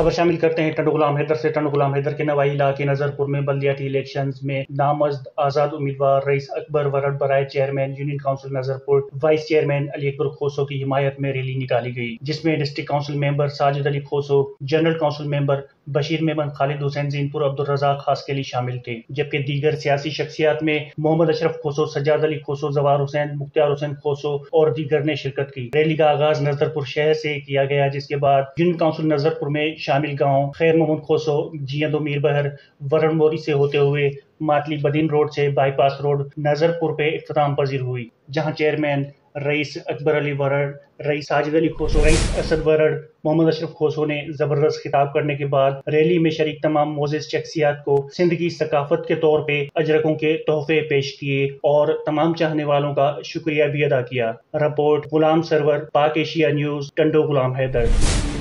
खबर शामिल करते हैं टंडो गुलाम हैदर से। टंडो गुलाम हैदर के नवाई इलाके नजरपुर में बल्दियाती इलेक्शंस में नामजद आजाद उम्मीदवार रईस अकबर वरड बराए chairman union council Nazarpur vice chairman Ali Akbar Khoso की हिमायत में रैली निकाली गई, जिसमें district council member Sajid Ali Khoso, general council member Bashir Memon, Khalid Hussain Jeenpur, Abdul Razzaq Khaskheli शामिल थे। जबकि दीगर सियासी शख्सियात में मोहम्मद अशरफ खोसो, सज्जाद अली खोसो, जवार हुसैन, मुख्तार हुसैन खोसो और दीगर ने शिरकत की। रैली का आगाज नजरपुर शहर से किया गया, जिसके बाद यूनियन काउंसिल नजरपुर में शामिल गांव खैर मोहम्मद खोसो, जियंदो मीर बहर, वरण मोरी से होते हुए मातली बदीन रोड से बाईपास रोड नजरपुर पे इख्तिताम पजीर हुई, जहां चेयरमैन रईस अकबर अली वरड, रईस साजिद अली खोसो, रईस असद वरड, मोहम्मद अशरफ खोसो ने जबरदस्त खिताब करने के बाद रैली में शरीक तमाम मोजिज शख्सियात को सिंध की सकाफत के तौर पे अजरकों के तोहफे पेश किए और तमाम चाहने वालों का शुक्रिया भी अदा किया। Report Ghulam Sarwar, Pak Asia news, Tando Ghulam Haider.